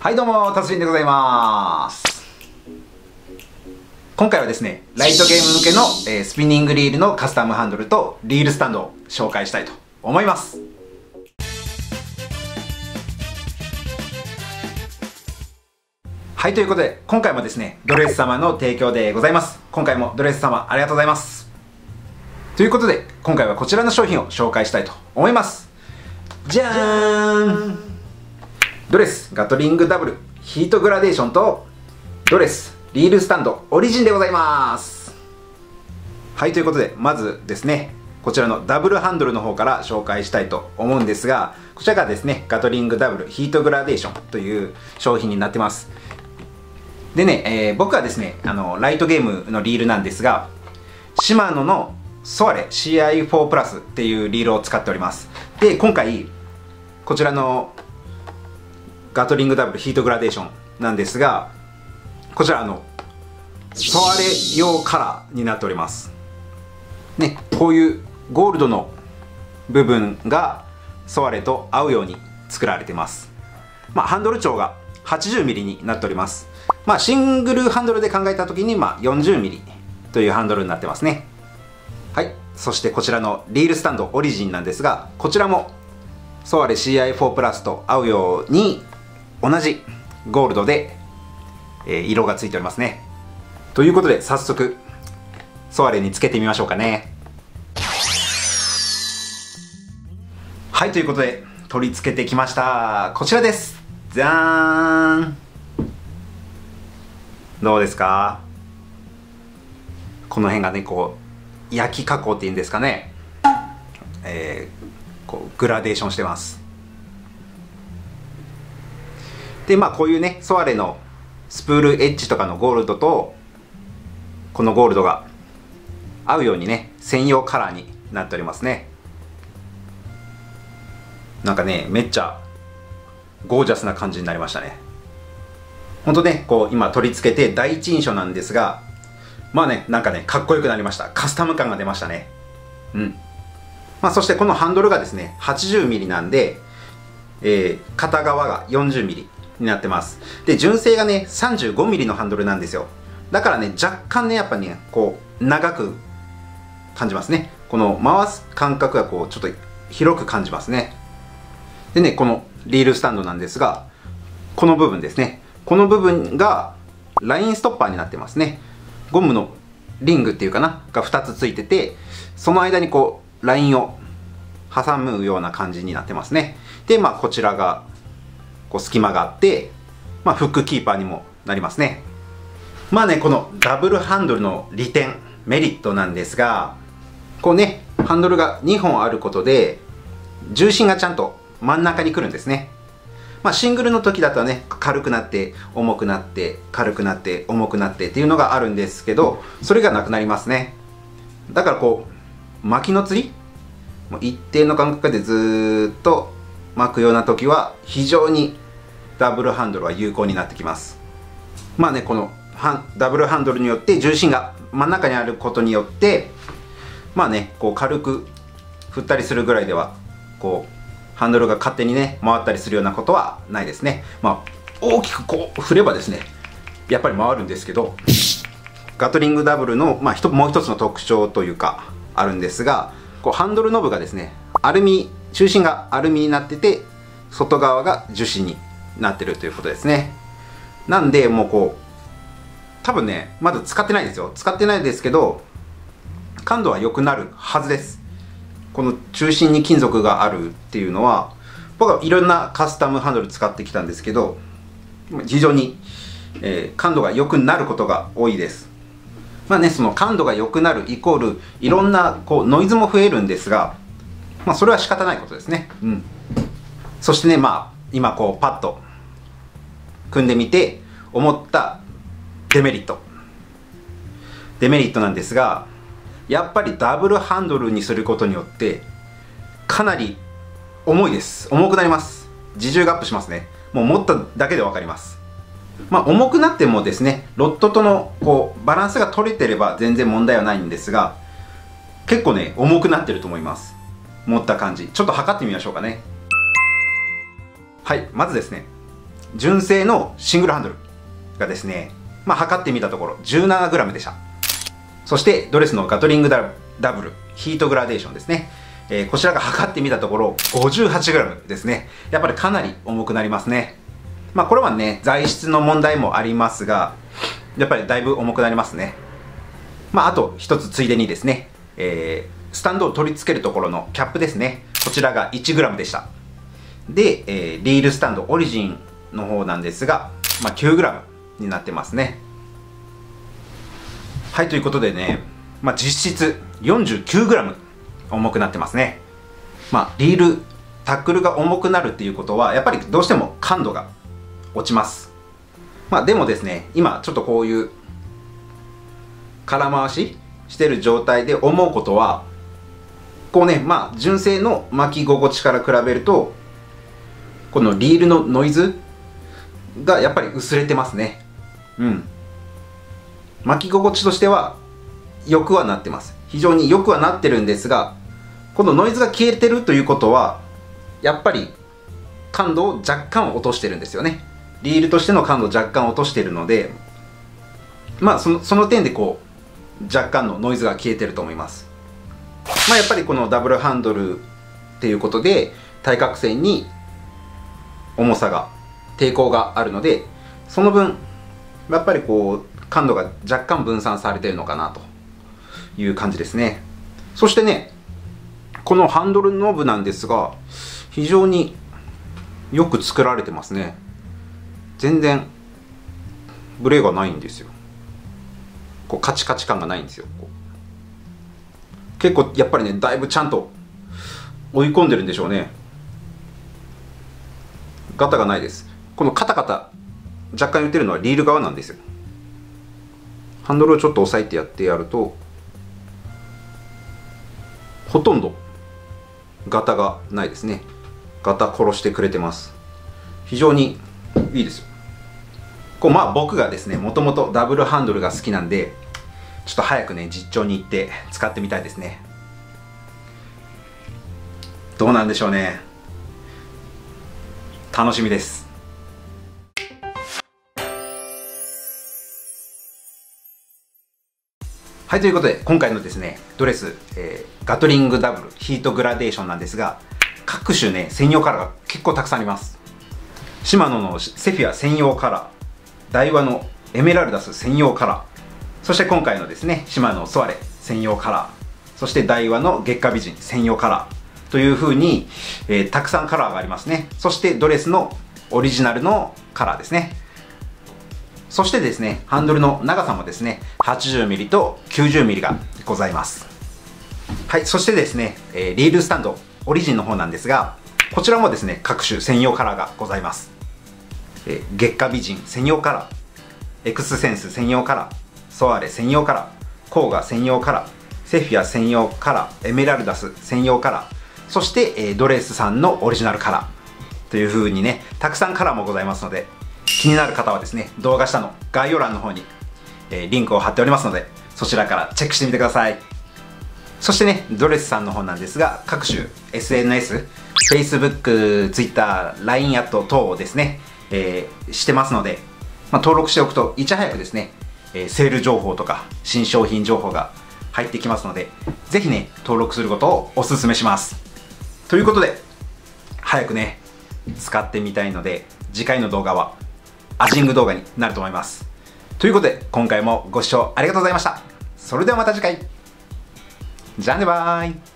はいどうも、達人でございます。今回はですね、ライトゲーム向けの、スピニングリールのカスタムハンドルとリールスタンドを紹介したいと思います。はい、ということで、今回もですね、ドレス様の提供でございます。今回もドレス様ありがとうございます。ということで、今回はこちらの商品を紹介したいと思います。じゃーん！ドレスガトリングダブルヒートグラデーションとドレスリールスタンドオリジンでございます。はい、ということで、まずですね、こちらのダブルハンドルの方から紹介したいと思うんですが、こちらがですね、ガトリングダブルヒートグラデーションという商品になってます。でね、僕はですね、ライトゲームのリールなんですが、シマノのソアレ CI4 プラスっていうリールを使っております。で、今回こちらのガトリングダブルヒートグラデーションなんですが、こちらソアレ用カラーになっておりますね。こういうゴールドの部分がソアレと合うように作られてます。ハンドル長が 80mm になっております。シングルハンドルで考えた時に40mm というハンドルになってますね。はい、そしてこちらのリールスタンドオリジンなんですが、こちらもソアレ CI4 プラスと合うように同じゴールドで、色がついておりますね。ということで、早速ソアレにつけてみましょうかね。はい、ということで取り付けてきました。こちらです。じゃーん。どうですか？この辺がね、こう焼き加工っていうんですかね、こうグラデーションしてます。で、こういうね、ソアレのスプールエッジとかのゴールドとこのゴールドが合うようにね、専用カラーになっておりますね。なんかね、めっちゃゴージャスな感じになりましたね。ほんとね、こう今取り付けて第一印象なんですが、なんかね、かっこよくなりました。カスタム感が出ましたね。そしてこのハンドルがですね 80mm なんで、片側が 40mm になってます。で、純正がね 35mm のハンドルなんですよ。だからね、若干ね、やっぱね、こう長く感じますね。この回す感覚がこうちょっと広く感じますね。でね、このリールスタンドなんですが、この部分ですね、この部分がラインストッパーになってますね。ゴムのリングっていうかなが2つついてて、その間にこうラインを挟むような感じになってますね。で、こちらがこう隙間があって、フックキーパーにもなりますね。このダブルハンドルの利点、メリットなんですが、こうね、ハンドルが2本あることで重心がちゃんと真ん中に来るんですね。シングルの時だとね、軽くなって重くなって軽くなって重くなってっていうのがあるんですけど、それがなくなりますね。だからこう巻きの釣り、もう一定の間隔でずーっと巻くような時は非常にダブルハンドルは有効になってきます。このダブルハンドルによって重心が真ん中にあることによって、こう軽く振ったりするぐらいではこうハンドルが勝手にね回ったりするようなことはないですね。大きくこう振ればですね、やっぱり回るんですけど、ガトリングダブルの、もう一つの特徴というかあるんですが、こうハンドルノブがですね、中心がアルミになってて、外側が樹脂になってるということですね。なんで、もうこう多分ね、まだ使ってないですよ。使ってないですけど、感度は良くなるはずです。この中心に金属があるっていうのは、僕はいろんなカスタムハンドル使ってきたんですけど、非常に、感度が良くなることが多いです。その感度が良くなるイコールいろんなこうノイズも増えるんですが、それは仕方ないことですね。そしてね、今こうパッと組んでみて思ったデメリットなんですが、やっぱりダブルハンドルにすることによってかなり重いです。重くなります。自重がアップしますね。もう持っただけで分かります。重くなってもですね、ロッドとのこうバランスが取れてれば全然問題はないんですが、結構ね重くなってると思います。持った感じちょっと測ってみましょうかね。はい、まずですね、 純正のシングルハンドルがですね、測ってみたところ 17g でした。そしてドレスのガトリングダブルヒートグラデーションですね、こちらが測ってみたところ 58g ですね。やっぱりかなり重くなりますね。これはね、材質の問題もありますが、やっぱりだいぶ重くなりますね。あと一つついでにですね、スタンドを取り付けるところのキャップですね、こちらが 1g でした。で、リールスタンドオリジンの方なんですが、9g になってますね。はい、ということでね、実質 49g 重くなってますね。リールタックルが重くなるっていうことは、やっぱりどうしても感度が落ちます。でもですね、今ちょっとこういう空回ししてる状態で思うことは、こうね、純正の巻き心地から比べると、このリールのノイズがやっぱり薄れてますね。巻き心地としては良くはなってます。非常に良くはなってるんですが、このノイズが消えてるということは、やっぱり感度を若干落としてるんですよね。リールとしての感度を若干落としてるので、その点でこう若干のノイズが消えてると思います。やっぱりこのダブルハンドルっていうことで、対角線に重さが抵抗があるので、その分やっぱりこう感度が若干分散されてるのかなという感じですね。そしてね、このハンドルノブなんですが、非常によく作られてますね。全然ブレがないんですよ。こうカチカチ感がないんですよ。結構やっぱりね、だいぶちゃんと追い込んでるんでしょうね。ガタがないです。このカタカタ若干言ってるのはリール側なんですよ。ハンドルをちょっと押さえてやってやると、ほとんどガタがないですね。ガタ殺してくれてます。非常にいいですよ。こう僕がですね、もともとダブルハンドルが好きなんで、ちょっと早くね、実調に行って使ってみたいですね。どうなんでしょうね。楽しみです。はい、ということで今回のですね、ドレス、ガトリングダブルヒートグラデーションなんですが、各種ね、専用カラーが結構たくさんあります。シマノのセフィア専用カラー、ダイワのエメラルダス専用カラー、そして今回のですね、シマノソアレ専用カラー、そしてダイワの月下美人専用カラーという風に、たくさんカラーがありますね。そしてドレスのオリジナルのカラーですね。そしてですね、ハンドルの長さもですね、80mm と 90mm がございます。はい、そしてですね、リールスタンドオリジンの方なんですが、こちらもですね、各種専用カラーがございます。月下美人専用カラー、エクスセンス専用カラー、ソアレ専用カラー、コーガ専用カラー、セフィア専用カラー、エメラルダス専用カラー、そして、ドレスさんのオリジナルカラーという風にね、たくさんカラーもございますので、気になる方はですね、動画下の概要欄の方に、リンクを貼っておりますので、そちらからチェックしてみてください。そしてね、ドレスさんの方なんですが、各種 SNS、Facebook、Twitter、LINE アット等をですね、してますので、登録しておくといち早くですね、セール情報とか新商品情報が入ってきますので、ぜひね、登録することをお勧めします。ということで、早くね、使ってみたいので、次回の動画はアジング動画になると思います。ということで、今回もご視聴ありがとうございました。それではまた次回。じゃあね、バーイ。